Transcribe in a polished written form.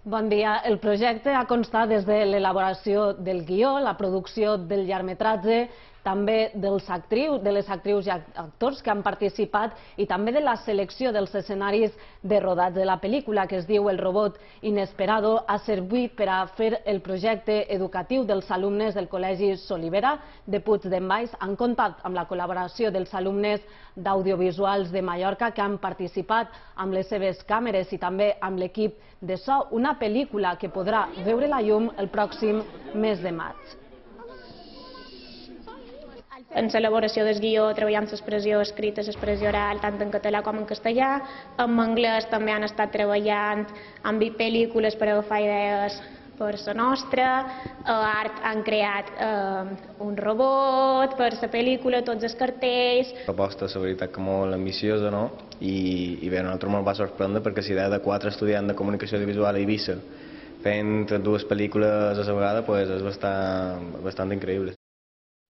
Bon dia. El projecte ha constat des de l'elaboració del guió, la producció del llargmetratge, també de les actrius i actors que han participat i també de la selecció dels escenaris de rodatge de la pel·lícula, que es diu El robot inesperado, ha servit per a fer el projecte educatiu dels alumnes del Col·legi Solivera de Puig d'en Valls. Han comptat amb la col·laboració dels alumnes d'Audiovisuals de Mallorca que han participat amb les seves càmeres i també amb l'equip de so. Una pel·lícula que podrà veure la llum el pròxim mes de maig. En l'elaboració del guió treballem l'expressió escrita, l'expressió oral, tant en català com en castellà. En anglès també han estat treballant amb pel·lícules per agafar idees per la nostra. A art han creat un robot per la pel·lícula, tots els cartells. La proposta, la veritat, que molt ambiciosa, no? I bé, a nosaltres ens va sorprendre perquè la idea de 4 estudiants de comunicació audiovisual a Eivissa fent 2 pel·lícules a la vegada és bastant increïble.